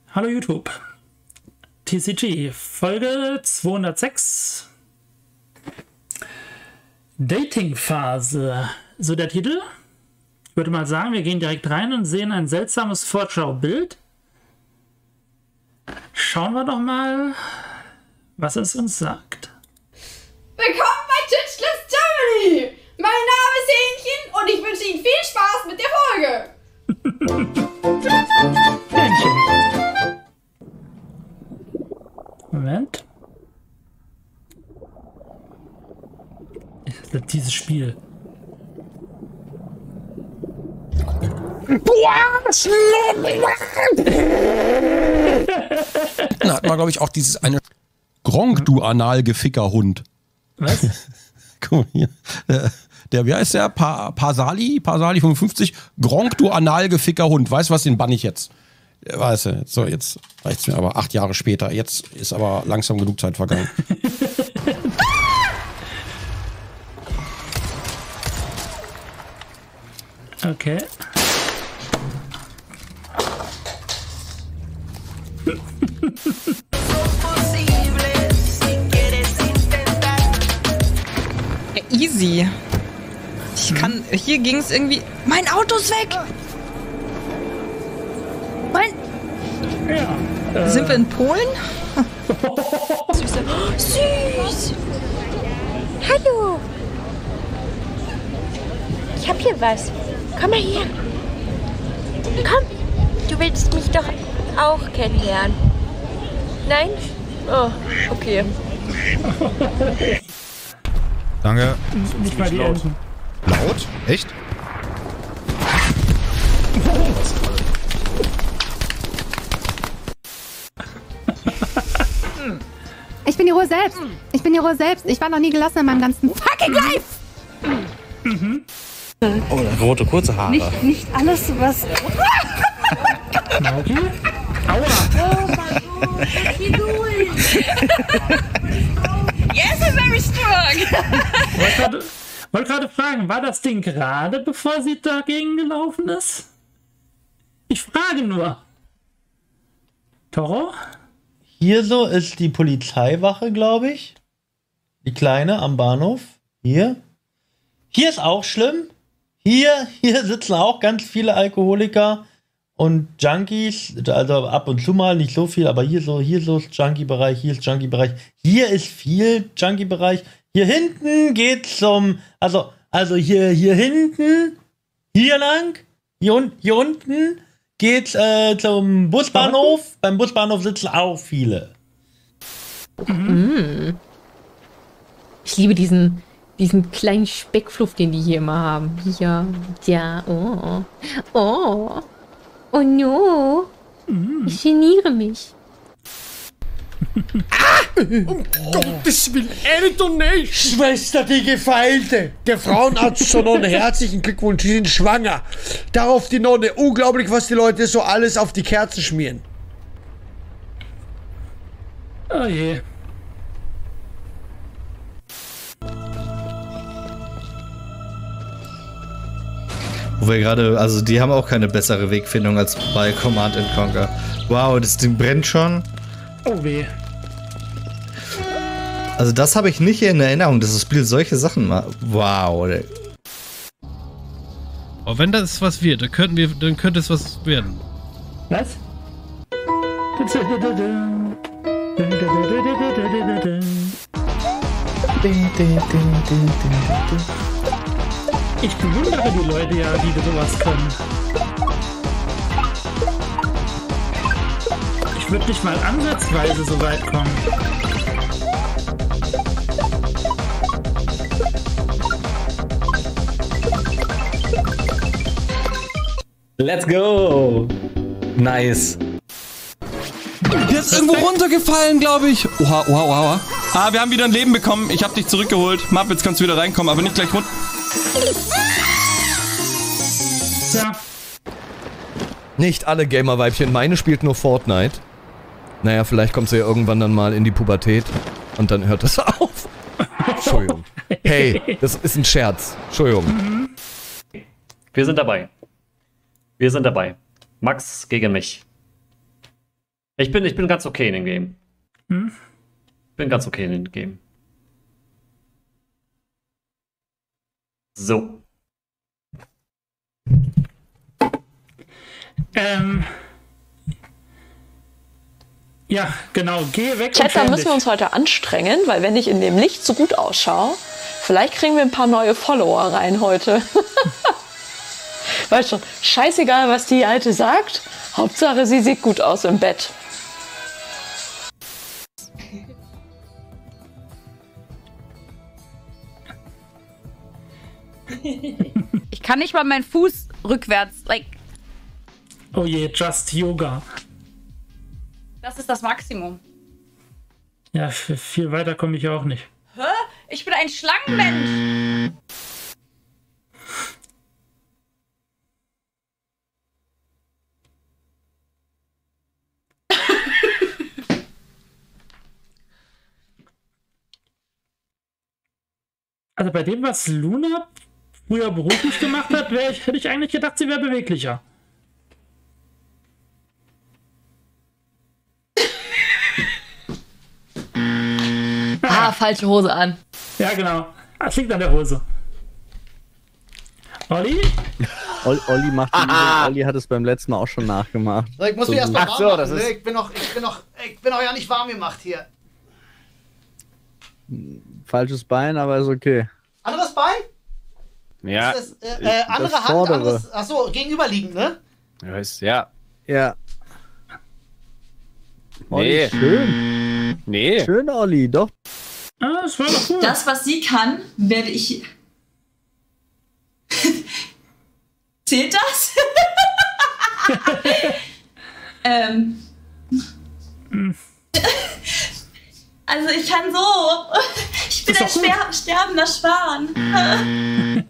Hallo YouTube. TCG, Folge 206. Dating-Phase. So der Titel. Ich würde mal sagen, wir gehen direkt rein und sehen ein seltsames Vorschaubild. Schauen wir doch mal, was es uns sagt. Willkommen bei Titchless Germany! Mein Name ist Hähnchen und ich wünsche Ihnen viel Spaß mit der Folge! Hähnchen. Moment. Dieses Spiel. Da hat man, glaube ich, auch dieses eine Gronk, du Analgefickerhund. Was? Guck mal hier. Der, wie heißt der? Pasali 55. Gronk, du Analgefickerhund. Weißt du was, den bann ich jetzt. Weißt du, so, jetzt reicht's mir aber 8 Jahre später. Jetzt ist aber langsam genug Zeit vergangen. Okay. Ja, easy. Ich kann. Hier ging es irgendwie. Mein Auto ist weg! Ja. Sind wir in Polen? Süß! Hallo! Ich hab hier was. Komm mal her. Komm! Du willst mich doch auch kennenlernen. Nein? Oh, okay. Danke. Nicht mal die Enten. Laut? Echt? Ich bin die Ruhe selbst. Ich bin die Ruhe selbst. Ich war noch nie gelassen in meinem ganzen fucking Life. Oh, rote, kurze Haare. Nicht alles, was... Okay. Aua. Oh mein Gott, wie cool! Yes, I'm very strong! Wollte gerade fragen, war das Ding gerade, bevor sie dagegen gelaufen ist? Ich frage nur. Toro? Hier so ist die Polizeiwache, glaube ich. Die kleine am Bahnhof. Hier. Hier ist auch schlimm. Hier sitzen auch ganz viele Alkoholiker und Junkies. Also ab und zu mal, nicht so viel, aber hier so ist Junkie-Bereich, hier ist Junkie-Bereich. Hier ist viel Junkie-Bereich. Hier hinten geht's zum, also hier hinten, hier lang, hier unten geht's zum Busbahnhof. Beim Busbahnhof sitzen auch viele. Ich liebe diesen kleinen Speckfluff, den die hier immer haben. Ja, ja, oh. Oh. Oh no. Ich geniere mich. Gottes Willen, eine Donation! Schwester, die Gefeilte! Der Frauenarzt zur Nonne, herzlichen Glückwunsch, Sie sind schwanger. Darauf die Nonne, unglaublich, was die Leute so alles auf die Kerzen schmieren. Oh je. Wo wir gerade, also die haben auch keine bessere Wegfindung als bei Command & Conquer. Wow, das Ding brennt schon. Oh weh. Also das habe ich nicht in Erinnerung, dass das Spiel solche Sachen macht. Wow. Aber wenn das was wird, dann könnte es was werden. Was? Ich bewundere die Leute ja, die sowas können. Ich würde nicht mal ansatzweise so weit kommen. Let's go! Nice. Der ist irgendwo runtergefallen, glaube ich. Oha, oha, oha. Ah, wir haben wieder ein Leben bekommen. Ich habe dich zurückgeholt. Map, jetzt kannst du wieder reinkommen, aber nicht gleich runter. Ja. Nicht alle Gamer-Weibchen. Meine spielt nur Fortnite. Naja, vielleicht kommt sie ja irgendwann dann mal in die Pubertät. Und dann hört das auf. Entschuldigung. Hey, das ist ein Scherz. Entschuldigung. Wir sind dabei. Wir sind dabei. Max gegen mich. Ich bin ganz okay in dem Game. Hm? Bin ganz okay in dem Game. So. Ja, genau. Geh weg. Chat, da müssen wir uns heute anstrengen, weil wenn ich in dem Licht so gut ausschaue, vielleicht kriegen wir ein paar neue Follower rein heute. Weißt schon, scheißegal, was die Alte sagt. Hauptsache, sie sieht gut aus im Bett. Ich kann nicht mal meinen Fuß rückwärts, like. Oh je, Just Yoga. Das ist das Maximum. Ja, viel weiter komme ich auch nicht. Hä? Ich bin ein Schlangenmensch. Also bei dem, was Luna früher beruflich gemacht hat, hätte ich eigentlich gedacht, sie wäre beweglicher. Falsche Hose an. Ja, genau. Das liegt an der Hose. Olli? Olli macht Olli hat es beim letzten Mal auch schon nachgemacht. So, ich muss mich erst mal warm so, machen, ne? Ich bin noch ja nicht warm gemacht hier. Falsches Bein, aber ist okay. Anderes Bein? Ja. Ist das, andere das Hand, vordere. anderes. Achso, gegenüberliegend, ne? Ja. Ja. Nee. Olli, schön. Nee. Schön, Olli, doch. Ah, das war doch cool. Das, was sie kann, werde ich. Zählt das? Also ich kann so. Ich bin ein sterbender Schwan.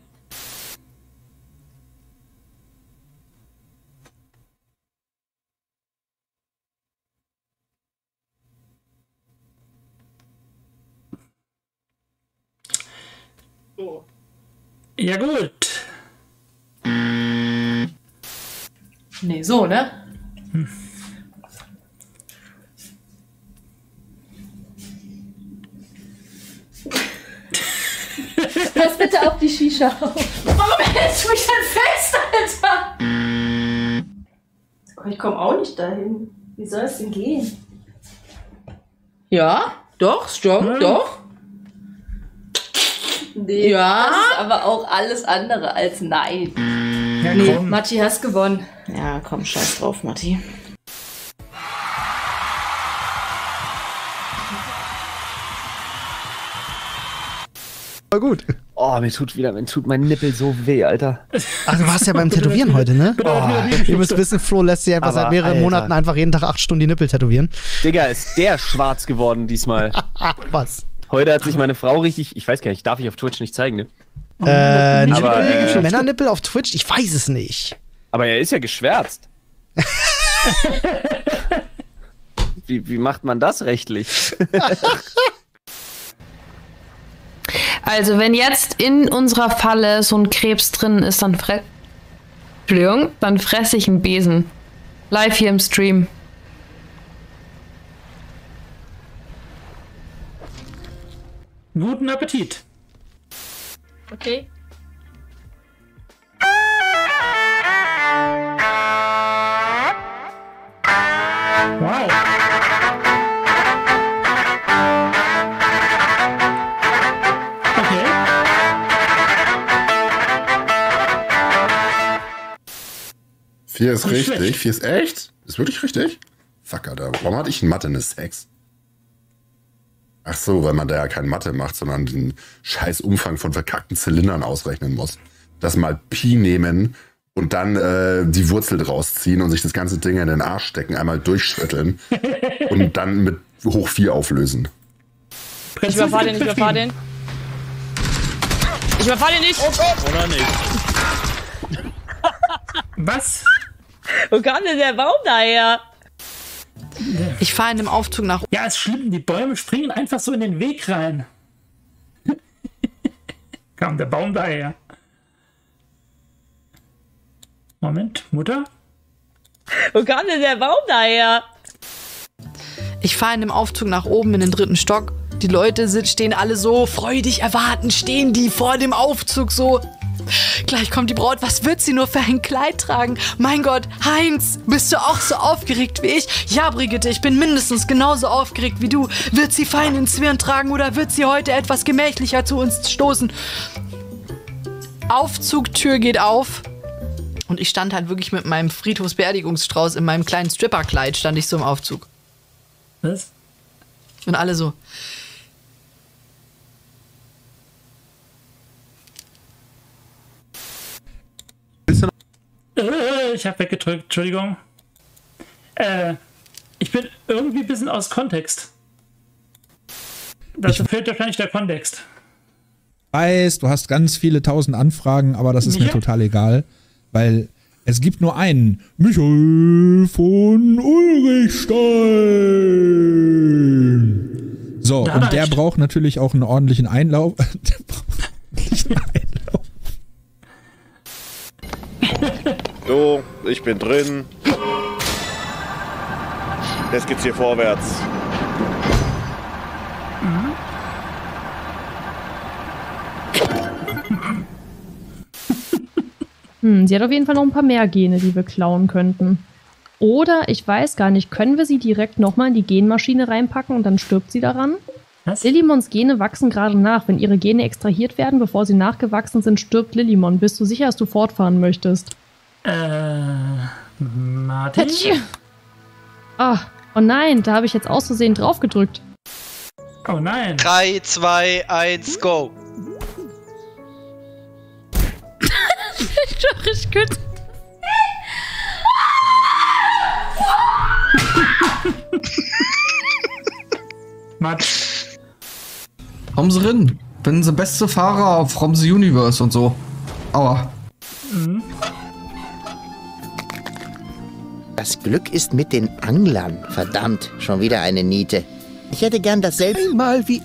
Ja gut. Nee, so, ne? Pass bitte auf die Shisha auf. Warum hältst du mich denn fest, Alter? Oh, ich komme auch nicht dahin. Wie soll es denn gehen? Ja, doch, strong, doch. Nee, Ja. das ist aber auch alles andere als nein. Ja, Nee, komm. Matti, hast gewonnen. Ja, komm, scheiß drauf, Matti. War gut. Oh, mir tut mein Nippel so weh, Alter. Ach, du warst ja beim Tätowieren heute, ne? Ihr müsst wissen, Flo lässt sich einfach Aber, seit mehreren Alter. Monaten einfach jeden Tag 8 Stunden die Nippel tätowieren. Digga, ist der schwarz geworden diesmal. Was? Heute hat sich meine Frau richtig, ich weiß gar nicht, darf ich auf Twitch nicht zeigen, ne? Nippel, Männernippel auf Twitch? Ich weiß es nicht. Aber er ist ja geschwärzt. Wie macht man das rechtlich? Also, wenn jetzt in unserer Falle so ein Krebs drin ist, dann fresse ich einen Besen. Live hier im Stream. Guten Appetit. Okay. Wow. Okay. Vier ist Nicht richtig. schlecht. 4 ist echt? Ist wirklich richtig? Fuck, Alter. Warum hatte ich in Mathe eine 6? Ach so, weil man da ja kein Mathe macht, sondern den scheiß Umfang von verkackten Zylindern ausrechnen muss. Das mal Pi nehmen und dann die Wurzel draus ziehen und sich das ganze Ding in den Arsch stecken, einmal durchschütteln und dann mit hoch 4 auflösen. Ich überfahr den, ich überfahr den. Ich überfahr den nicht! Oder nicht? Was? Wo kam denn der Baum daher? Ich fahre in dem Aufzug nach. Ja, ist schlimm. Die Bäume springen einfach so in den Weg rein. Kam der Baum daher. Moment, Mutter? Wo kam denn der Baum daher? Ich fahre in dem Aufzug nach oben in den 3. Stock. Die Leute stehen alle so freudig erwartend, stehen die vor dem Aufzug so. Gleich kommt die Braut, was wird sie nur für ein Kleid tragen? Mein Gott, Heinz, bist du auch so aufgeregt wie ich? Ja, Brigitte, ich bin mindestens genauso aufgeregt wie du. Wird sie fein ins Zwirn tragen oder wird sie heute etwas gemächlicher zu uns stoßen? Aufzugtür geht auf. Und ich stand halt wirklich mit meinem Friedhofsbeerdigungsstrauß in meinem kleinen Stripperkleid, stand ich so im Aufzug. Was? Und alle so. Ich habe weggedrückt, Entschuldigung. Ich bin irgendwie ein bisschen aus Kontext. Dazu fehlt wahrscheinlich der Kontext. Weiß, du hast ganz viele 1000 Anfragen, aber das ist mir total egal, weil es gibt nur einen Michael von Ulrichstein. So, Ja, und der echt. braucht natürlich auch einen ordentlichen Einlauf. So, ich bin drin. Jetzt geht's hier vorwärts. Sie hat auf jeden Fall noch ein paar mehr Gene, die wir klauen könnten. Oder, ich weiß gar nicht, können wir sie direkt nochmal in die Genmaschine reinpacken und dann stirbt sie daran? Lillymons Gene wachsen gerade nach. Wenn ihre Gene extrahiert werden, bevor sie nachgewachsen sind, stirbt Lillymon. Bist du sicher, dass du fortfahren möchtest? Martin? Ah, oh nein, da habe ich jetzt aus Versehen drauf gedrückt. Oh nein. 3, 2, 1, go. Ich könnte... Kommen Sie rein. Bin der beste Fahrer from the Universe und so. Aua. Das Glück ist mit den Anglern. Verdammt, schon wieder eine Niete. Ich hätte gern dasselbe Mal wie...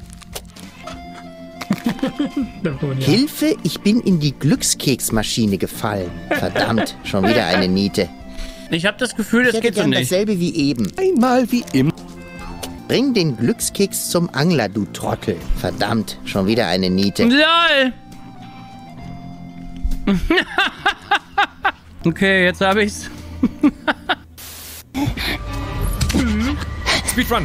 Hilfe, ich bin in die Glückskeksmaschine gefallen. Verdammt, schon wieder eine Niete. Ich habe das Gefühl, das geht so gern nicht. Dasselbe wie eben. Einmal wie immer. Bring den Glückskeks zum Angler, du Trottel. Verdammt, schon wieder eine Niete. LOL! Okay, jetzt habe ich's. Speedrun!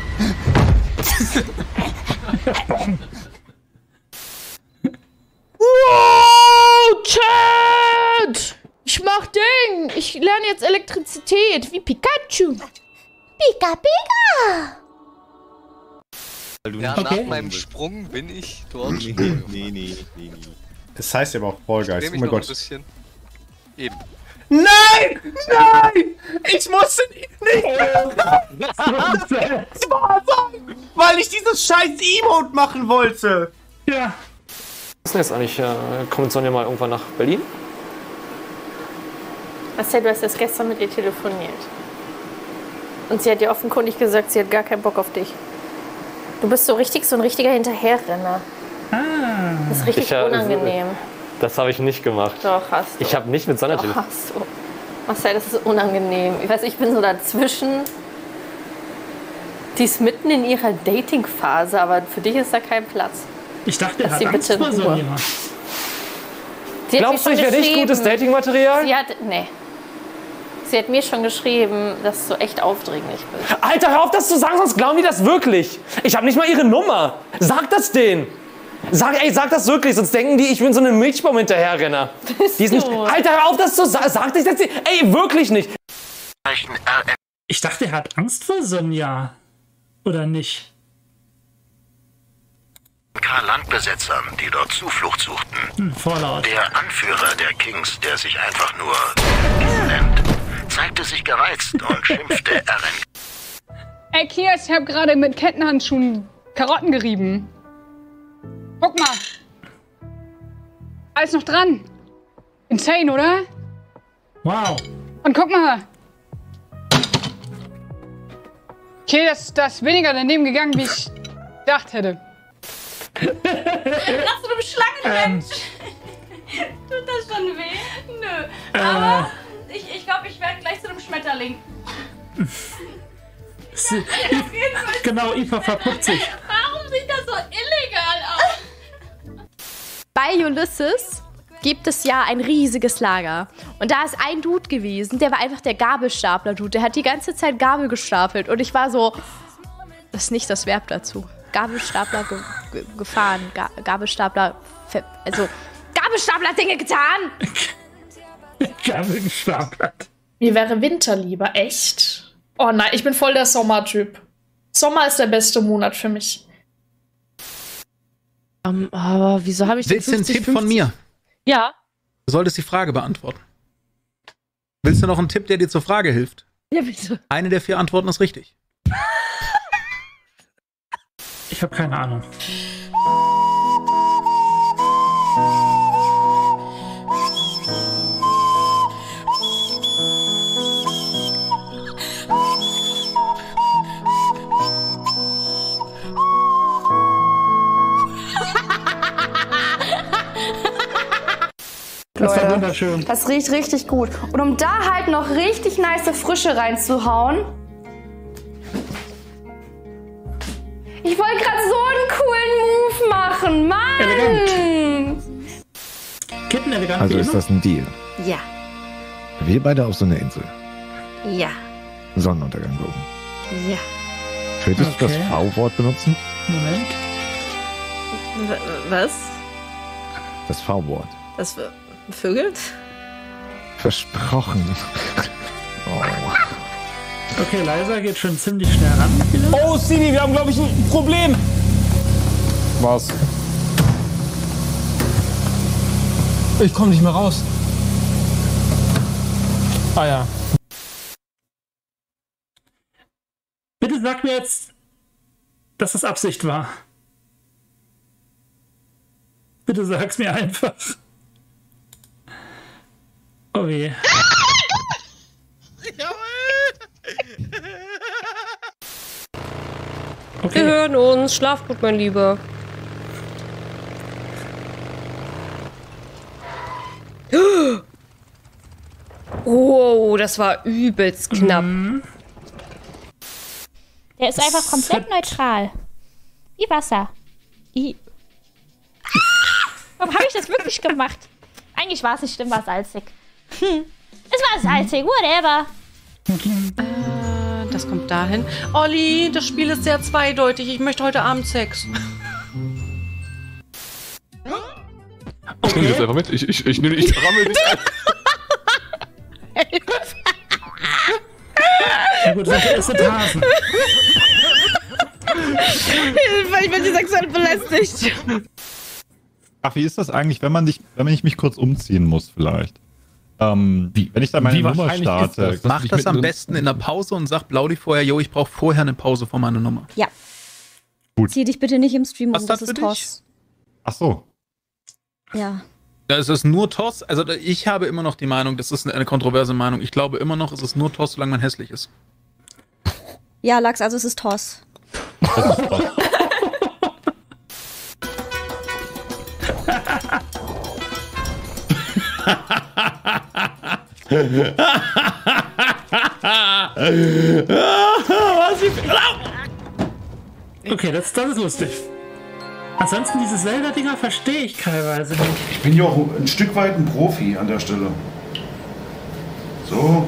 Wow, Chat! Ich mach Ding! Ich lerne jetzt Elektrizität, wie Pikachu. Pika, Pika! Ja, nach meinem Sprung bin ich dort. Nee. Das heißt aber auch Fall Guys. Oh mein Gott. Eben. Nein! Nein! Ich musste nicht weil ich dieses scheiß Emote machen wollte. Ja. Was ist denn jetzt eigentlich? Kommt Sonja mal irgendwann nach Berlin? Marcel, du hast erst gestern mit ihr telefoniert. Und sie hat dir offenkundig gesagt, sie hat gar keinen Bock auf dich. Du bist so ein richtiger Hinterherrenner. Das ist richtig unangenehm. Das habe ich nicht gemacht. Doch, hast du. Ich habe nicht mit Sonja telefoniert. Hast du. Marcel, das ist unangenehm. Ich weiß, ich bin so dazwischen. Die ist mitten in ihrer Dating-Phase, aber für dich ist da kein Platz. Ich dachte, er Lass hat sie Angst bitte vor in Ruhe. Sonja. Glaubst du, ich wäre nicht gutes Datingmaterial? Nee. Sie hat mir schon geschrieben, dass du echt aufdringlich bist. Alter, hör auf, das zu sagen, sonst glauben die das wirklich. Ich habe nicht mal ihre Nummer. Sag das denen. Sag das wirklich, sonst denken die, ich bin so eine Milchbaum hinterherrenner. Die ist nicht. Alter, hör auf, das zu sagen. Sag das jetzt. Ey, wirklich nicht. Ich dachte, er hat Angst vor Sonja. Oder nicht? Landbesetzern, die dort Zuflucht suchten. Vorlaut. Der Anführer der Kings, der sich einfach nur nennt, zeigte sich gereizt und schimpfte RN. Ey, Kias, ich hab gerade mit Kettenhandschuhen Karotten gerieben. Guck mal. Alles noch dran. Insane, oder? Wow. Und guck mal. Okay, das ist weniger daneben gegangen, wie ich gedacht hätte. Nach so einem Schlangenmensch. Tut das schon weh? Nö. Aber ich glaube, ich werde gleich zu einem Schmetterling. Genau, Eva verpuppt sich. Warum sieht das so illegal aus? Bei Ulysses gibt es ja ein riesiges Lager. Und da ist ein Dude gewesen, der war einfach der Gabelstapler-Dude. Der hat die ganze Zeit Gabel gestapelt. Und ich war so, das ist nicht das Verb dazu. Gabelstapler gefahren. Gabelstapler, also Gabelstapler hat Dinge getan. Gabelstapler. Mir wäre Winter lieber, echt? Oh nein, ich bin voll der Sommertyp. Sommer ist der beste Monat für mich. Aber wieso habe ich Willst du einen Tipp von mir? Ja. Du solltest die Frage beantworten. Willst du noch einen Tipp, der dir zur Frage hilft? Ja, bitte. Eine der 4 Antworten ist richtig. Ich habe keine Ahnung. Das war wunderschön. Das riecht richtig gut. Und um da halt noch richtig nice Frische reinzuhauen. Ich wollte gerade so einen coolen Move machen, Mann! Elegant. Kittenelegant. Also ist das ein Deal? Ja. Wir beide auf so einer Insel. Ja. Sonnenuntergang gucken. Ja. Könntest du das V-Wort benutzen? Moment. Was? Das V-Wort. Das Vögel? Versprochen. Oh. Okay, Liza geht schon ziemlich schnell ran. Oh, Stevie, wir haben, glaube ich, ein Problem. Was? Ich komme nicht mehr raus. Ah ja. Bitte sag mir jetzt, dass das Absicht war. Bitte sag's mir einfach. Oh weh. Okay. Wir hören uns. Schlaf gut, mein Lieber. Oh, das war übelst knapp. Der ist einfach komplett neutral. Wie Wasser. Warum habe ich das wirklich gemacht? Eigentlich war es nicht schlimm, war salzig. Es war salzig, whatever. Das kommt dahin. Olli, das Spiel ist sehr zweideutig. Ich möchte heute Abend Sex. Ich nehme jetzt einfach mit. Ich rammel dich ein. Ja gut, das sind Hasen. Ich bin sexuell belästigt. Ach, wie ist das eigentlich, wenn ich mich kurz umziehen muss vielleicht? Wenn ich da meine Nummer starte. Mach das am besten in der Pause und sag Blaudi vorher, yo, ich brauche vorher eine Pause von meiner Nummer. Ja. Gut. Zieh dich bitte nicht im Stream um, das ist dich? Toss. Ach so. Ja. Das ist nur Toss. Also ich habe immer noch die Meinung, das ist eine kontroverse Meinung. Ich glaube immer noch, es ist nur Toss, solange man hässlich ist. Ja, Lachs, also es ist Toss. Das ist Toss. Okay, das ist lustig. Ansonsten diese Zelda-Dinger verstehe ich teilweise nicht. Ich bin ja auch ein Stück weit ein Profi an der Stelle. So.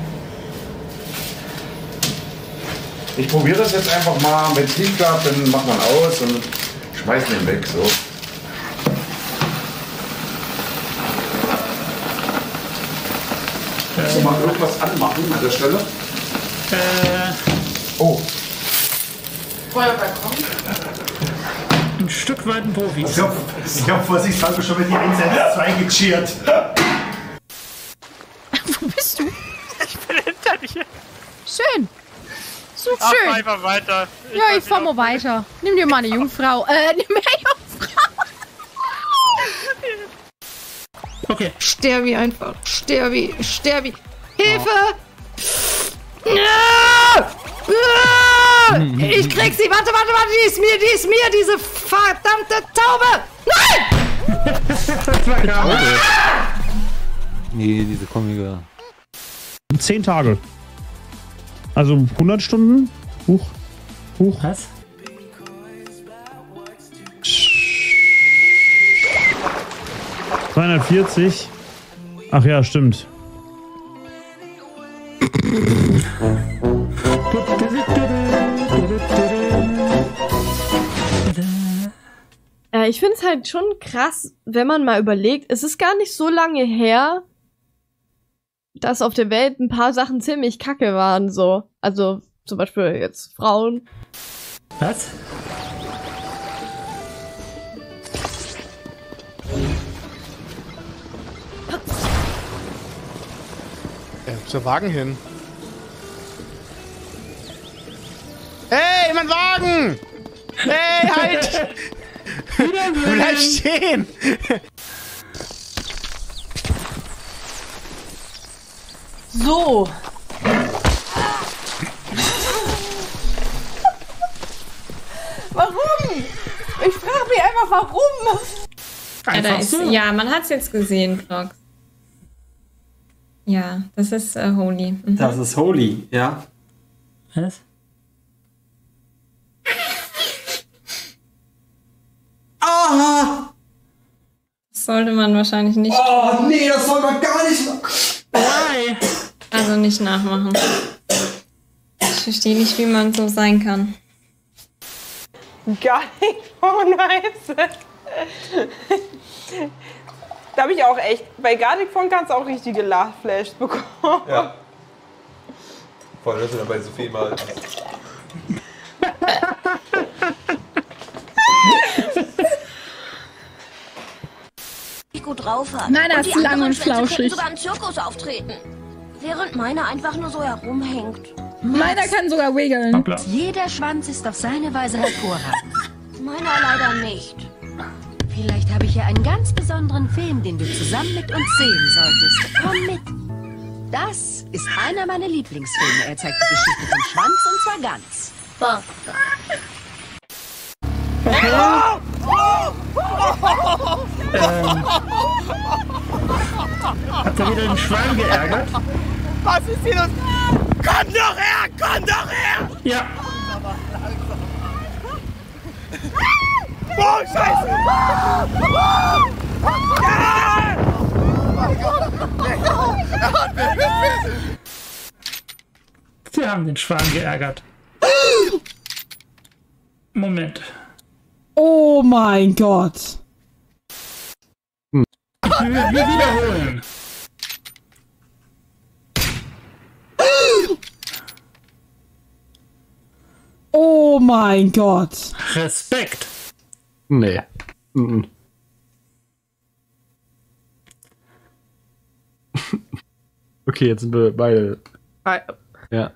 Ich probiere das jetzt einfach mal. Wenn es nicht klappt, dann macht man aus und schmeißt den weg. So. Kannst du mal irgendwas anmachen an der Stelle? Oh. Feuerwehr kommt. Ein Stück weit ein Profi. Ich hab vorsichtshalber schon mit die 1-2 gecheert. Wo bist du? Ich bin hinter dir. Schön. So Ach, schön. einfach weiter. Ja, ich fahr mal weiter. Nimm dir mal eine Jungfrau. Nimm mir eine Jungfrau. Okay. Sterbi einfach. Sterbi. Hilfe! Ich krieg sie. Warte. Die ist mir, diese verdammte Taube. Nein! Nee, diese komische. 10 Tage. Also 100 Stunden Huch. Was? $240. Ach ja, stimmt. Ich finde es halt schon krass, wenn man mal überlegt, es ist gar nicht so lange her, dass auf der Welt ein paar Sachen ziemlich kacke waren, so. Also zum Beispiel jetzt Frauen. Was? Zur Wagen hin. Hey, mein Wagen! Hey, halt! Bleib stehen! So. Warum? Ich frage mich einfach, warum? Ja, da ist, ja, man hat es jetzt gesehen, Vlogs. Ja, das ist Holy. Mhm. Das ist Holy, ja. Was? Aha! Das sollte man wahrscheinlich nicht. Oh, nee, das soll man gar nicht. Nein! Also nicht nachmachen. Ich verstehe nicht, wie man so sein kann. Gar nicht von Weiße. Da habe ich auch echt, bei Gartic von kannst du auch richtige Lachflashes bekommen. Ja. Vor allem, dass du dann bei Sophie mal. Gut drauf hat. Meiner und ist die lang anderen und Schwänze könnten flauschig. sogar im Zirkus auftreten. Während meiner einfach nur so herumhängt. Meiner kann sogar wiggeln. Jeder Schwanz ist auf seine Weise hervorragend. Meiner leider nicht. Vielleicht habe ich ja einen ganz besonderen Film, den du zusammen mit uns sehen solltest. Komm mit. Das ist einer meiner Lieblingsfilme. Er zeigt die Geschichte vom Schwanz und zwar ganz. Hat er wieder den Schwein geärgert? Was ist hier los? Komm doch her! Komm doch her! Ja. Oh, Scheiße! Sie haben den Schwan geärgert. Moment. Oh mein Gott. Wir wiederholen. Oh mein Gott. Respekt. Nee. Mhm. Okay, jetzt sind wir beide. Ja.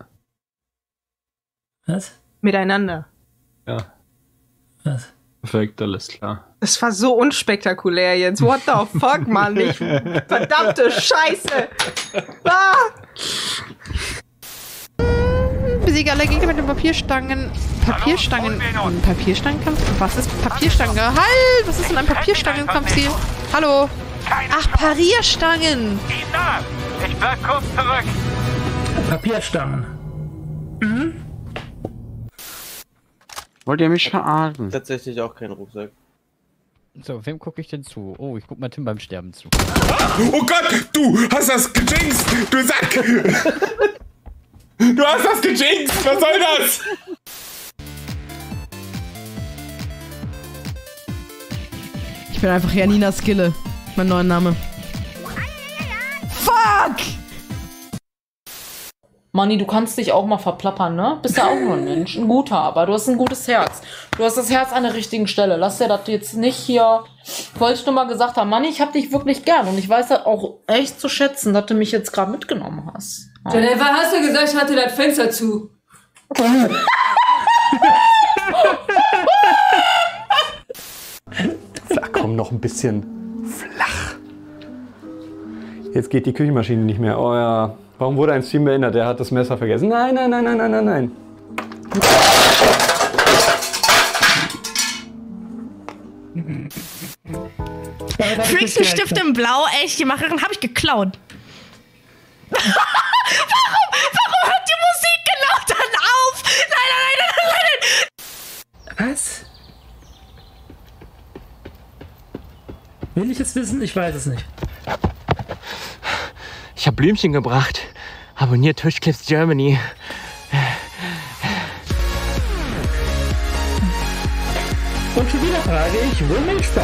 Was? Miteinander. Ja. Was? Perfekt, alles klar. Das war so unspektakulär jetzt. What the fuck, Mann? Verdammte Scheiße. Ah! Besiege alle Gegner mit den Papierstangen. Papierstangenkampf? Was ist Papierstange? Halt! Was ist denn ein Papierstangenkampf hier? Hallo? Ach, Parierstangen! Ich bleib kurz zurück. Papierstangen. Mhm. Wollt ihr mich verarschen? Tatsächlich auch kein Rucksack. So, wem gucke ich denn zu? Oh, ich guck mal Tim beim Sterben zu. Oh Gott, du hast das gejinxt, du Sack! Du hast das gejinxt, was soll das? Ich bin einfach Janina Skille. Mein neuer Name. Fuck! Manni, du kannst dich auch mal verplappern, ne? Bist ja auch nur ein Mensch, ein guter, aber du hast ein gutes Herz. Du hast das Herz an der richtigen Stelle. Lass dir das jetzt nicht hier... Wollte ich nur mal gesagt haben, Manni, ich hab dich wirklich gern und ich weiß das auch echt zu schätzen, dass du mich jetzt gerade mitgenommen hast. Ja. Jennifer, hast du gesagt, ich hatte das Fenster zu? Flach, komm noch ein bisschen flach. Jetzt geht die Küchenmaschine nicht mehr. Oh ja. Warum wurde ein Stream beendet? Der hat das Messer vergessen. Nein, nein, nein, nein, nein, nein, nein. Füchsenstift in Blau, echt, die Macherin habe ich geklaut. Warum hört die Musik genau dann auf? Nein, nein, Will ich es wissen? Ich weiß es nicht. Ich habe Blümchen gebracht. Abonniert Twitchclips Germany. Und schon wieder frage ich, wo Milchbau?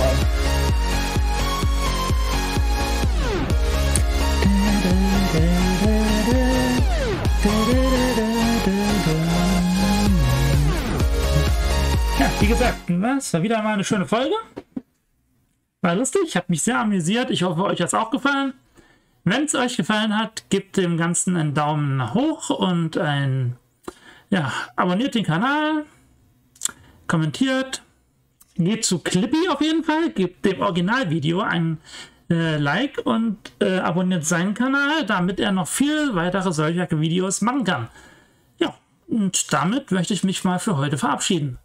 Ja, wie gesagt, das war wieder mal eine schöne Folge. War lustig, ich habe mich sehr amüsiert. Ich hoffe, euch hat es auch gefallen. Wenn es euch gefallen hat, gebt dem Ganzen einen Daumen nach hoch und abonniert den Kanal, kommentiert, geht zu Clippy auf jeden Fall, gebt dem Originalvideo ein Like und abonniert seinen Kanal, damit er noch viel weitere solcher Videos machen kann. Ja, und damit möchte ich mich mal für heute verabschieden.